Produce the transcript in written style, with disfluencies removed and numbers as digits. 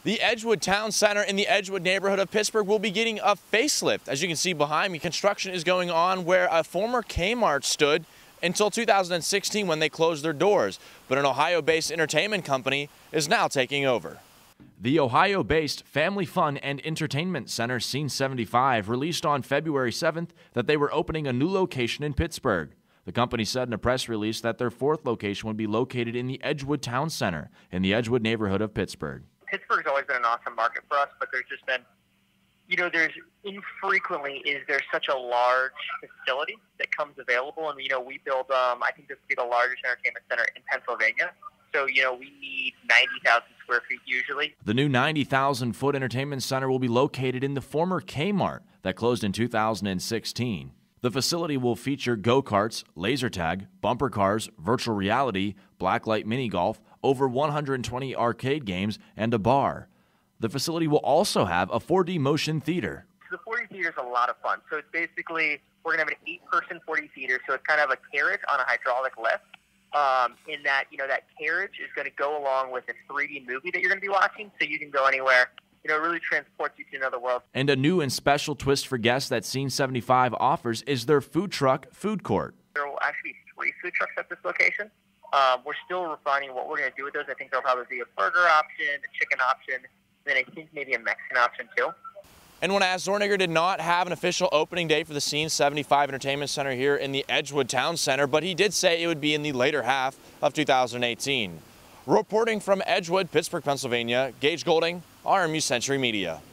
The Edgewood Town Center in the Edgewood neighborhood of Pittsburgh will be getting a facelift. As you can see behind me, construction is going on where a former Kmart stood until 2016 when they closed their doors. But an Ohio-based entertainment company is now taking over. The Ohio-based Family Fun and Entertainment Center Scene 75 released on February 7th that they were opening a new location in Pittsburgh. The company said in a press release that their fourth location would be located in the Edgewood Town Center in the Edgewood neighborhood of Pittsburgh. Pittsburgh's always been an awesome market for us, but there's just been, there's infrequently is there such a large facility that comes available. And, we build, I think this would be the largest entertainment center in Pennsylvania. So, we need 90,000 square feet usually. The new 90,000-foot entertainment center will be located in the former Kmart that closed in 2016. The facility will feature go-karts, laser tag, bumper cars, virtual reality, blacklight mini golf, over 120 arcade games, and a bar. The facility will also have a 4D motion theater. So the 4D theater is a lot of fun. So it's basically, we're going to have an 8-person 4D theater, so it's kind of a carriage on a hydraulic lift. In that, that carriage is going to go along with a 3D movie that you're going to be watching, so you can go anywhere. It really transports you to another world. And a new and special twist for guests that Scene 75 offers is their food truck food court. There will actually be 3 food trucks at this location. We're still refining what we're going to do with those. I think there'll probably be a burger option, a chicken option, and then I think maybe a Mexican option too. And when asked, Zorniger did not have an official opening date for the Scene 75 Entertainment Center here in the Edgewood Town Center, but he did say it would be in the later half of 2018. Reporting from Edgewood, Pittsburgh, Pennsylvania, Gage Goulding, RMU Century Media.